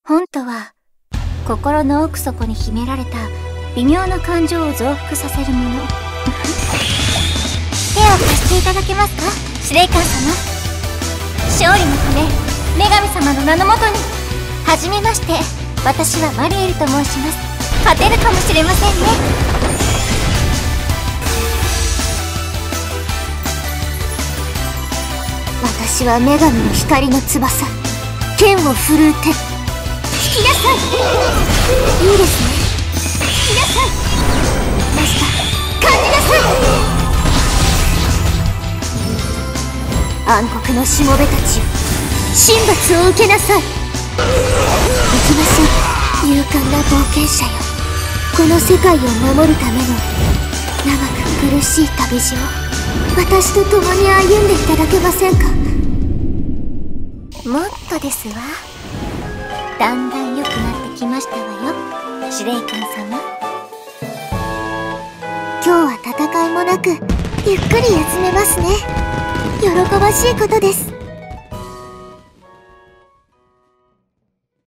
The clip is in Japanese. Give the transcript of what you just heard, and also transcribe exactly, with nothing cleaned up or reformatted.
本とは心の奥底に秘められた微妙な感情を増幅させるもの。手を貸していただけますか、司令官様。勝利のため女神様の名のもとに。はじめまして、私はマリエルと申します。勝てるかもしれませんね。 私は女神の光の翼、剣を振るう手。引きなさい。いいですね。引きなさい。マスター、感じなさい。暗黒のしもべたちよ、神罰を受けなさい。行きましょう、勇敢な冒険者よ。この世界を守るための長く苦しい旅路を私と共に歩んでいただけませんか。 もっとですわ。だんだん良くなってきましたわよ、司令官様。 今日は戦いもなくゆっくり休めますね。喜ばしいことです。